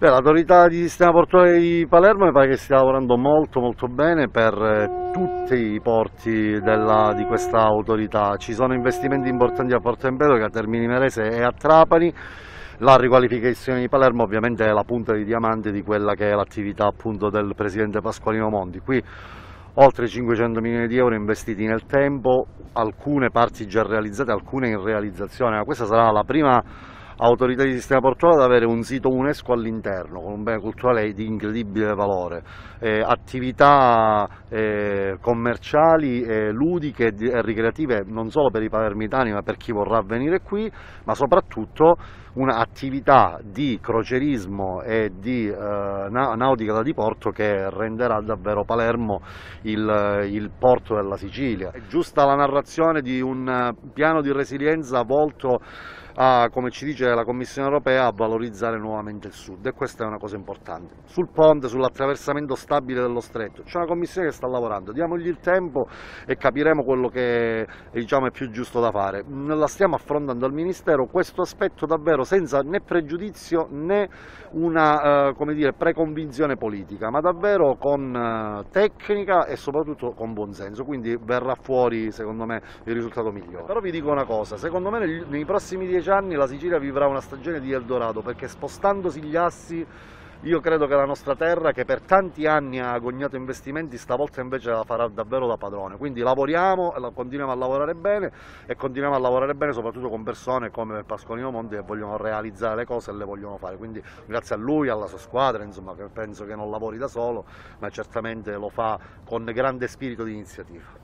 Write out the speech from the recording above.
L'autorità di sistema portuale di Palermo mi pare che stia lavorando molto bene per tutti i porti di questa autorità. Ci sono investimenti importanti a Porto Empedocle, a Termini Imerese e a Trapani. La riqualificazione di Palermo ovviamente è la punta di diamante di quella che è l'attività appunto del presidente Pasqualino Monti. Qui oltre 500 milioni di euro investiti nel tempo, alcune parti già realizzate, alcune in realizzazione, ma questa sarà la prima autorità di sistema portuale ad avere un sito UNESCO all'interno, con un bene culturale di incredibile valore, attività commerciali, ludiche e ricreative non solo per i palermitani ma per chi vorrà venire qui, ma soprattutto un'attività di crocerismo e di nautica da diporto che renderà davvero Palermo il porto della Sicilia. È giusta la narrazione di un piano di resilienza volto a, come ci dice la Commissione europea, a valorizzare nuovamente il sud, e questa è una cosa importante. Sul ponte, sull'attraversamento stabile dello stretto, c'è una commissione che sta lavorando, diamogli il tempo e capiremo quello che diciamo è più giusto da fare. La stiamo affrontando al Ministero questo aspetto davvero senza né pregiudizio né una come dire, preconvinzione politica, ma davvero con tecnica e soprattutto con buonsenso, quindi verrà fuori secondo me il risultato migliore. Però vi dico una cosa, secondo me nei prossimi 10 anni la Sicilia vivrà una stagione di Eldorado, perché spostandosi gli assi io credo che la nostra terra, che per tanti anni ha agognato investimenti, stavolta invece la farà davvero da padrone. Quindi lavoriamo, continuiamo a lavorare bene e continuiamo a lavorare bene soprattutto con persone come Pasqualino Monti che vogliono realizzare le cose e le vogliono fare. Quindi grazie a lui, alla sua squadra, insomma, che penso che non lavori da solo, ma certamente lo fa con grande spirito di iniziativa.